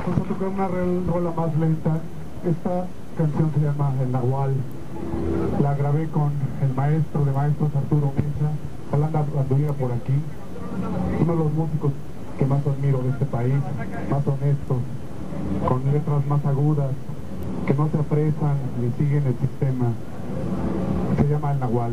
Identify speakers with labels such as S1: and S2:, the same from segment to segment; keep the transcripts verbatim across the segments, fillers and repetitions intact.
S1: Vamos a tocar una rola más lenta. Esta canción se llama El Nahual. La grabé con el maestro de maestros Arturo Mesa. Ojalá anduviera por aquí. Uno de los músicos que más admiro de este país, más honestos, con letras más agudas, que no se apresan ni siguen el sistema. Se llama El Nahual.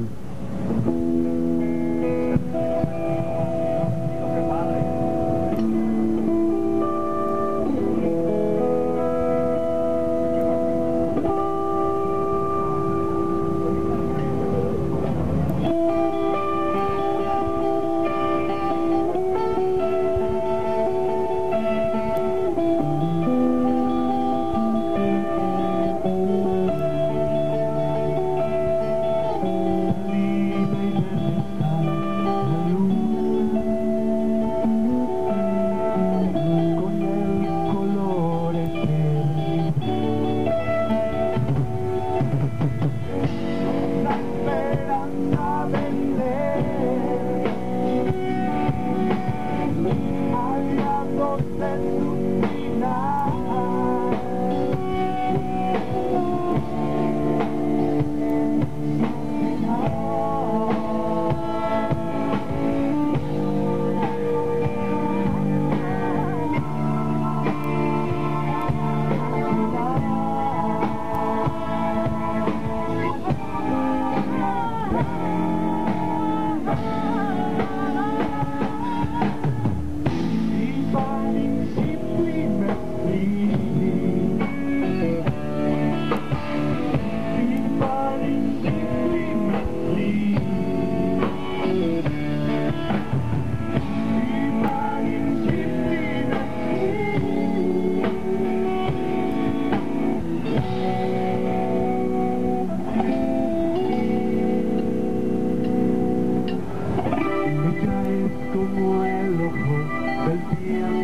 S2: Como el ojo del tiempo.